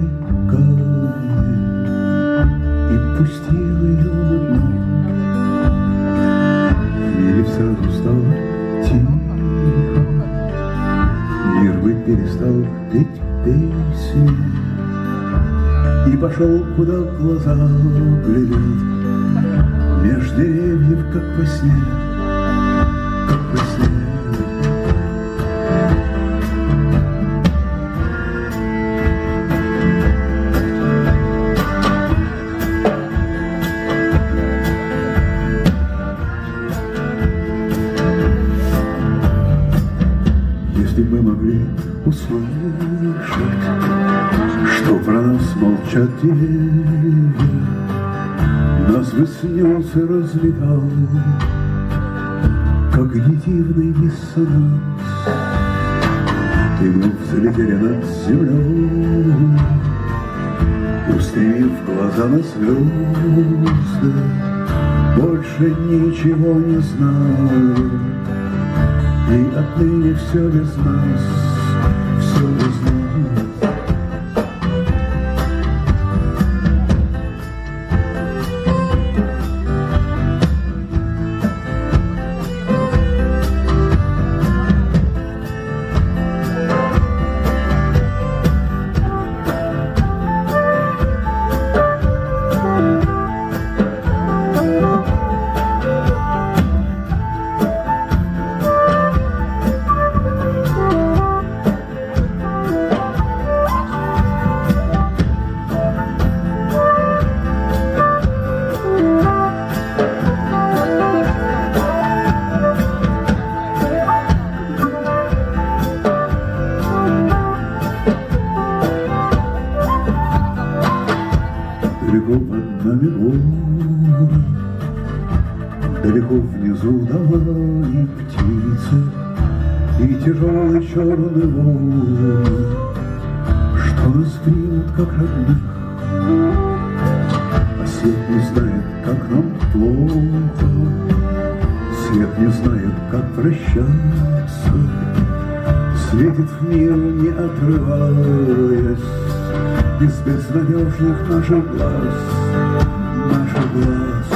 замыкает и пустил ее на дно. В мире сразу стало тихо, мир бы перестал петь песни и пошел, куда глаза глядят, меж деревьев, как во сне, как во сне. Если бы могли услышать, что про нас молчат деревья, нас бы снес и разлетал, как дивный диссонанс, и мы взлетели над землей, устремив глаза на звезды. Больше ничего не знаю, и отныне все без нас, все без нас. Далеко под нами горы, далеко внизу дома и птицы, и тяжелый черный волн, что нас примут как родных. А свет не знает, как нам плохо, свет не знает, как прощаться, светит в мир, не отрываясь, из безнадежных наших глаз, наших глаз.